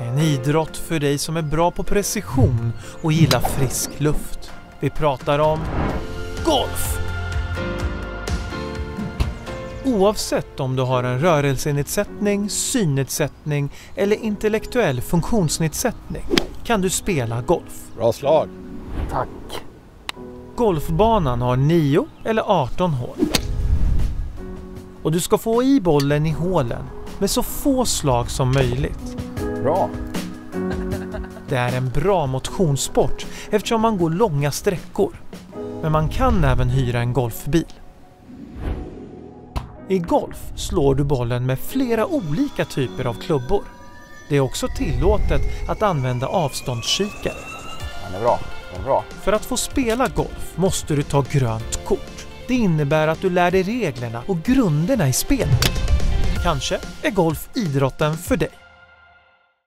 En idrott för dig som är bra på precision och gillar frisk luft. Vi pratar om golf! Oavsett om du har en rörelsenedsättning, synnedsättning eller intellektuell funktionsnedsättning kan du spela golf. Bra slag! Tack. Golfbanan har 9 eller 18 hål. Och du ska få i bollen i hålen med så få slag som möjligt. Bra. Det är en bra motionssport eftersom man går långa sträckor. Men man kan även hyra en golfbil. I golf slår du bollen med flera olika typer av klubbor. Det är också tillåtet att använda avståndskikare. Den är bra. Den är bra. För att få spela golf måste du ta grönt kort. Det innebär att du lär dig reglerna och grunderna i spelet. Kanske är golf idrotten för dig.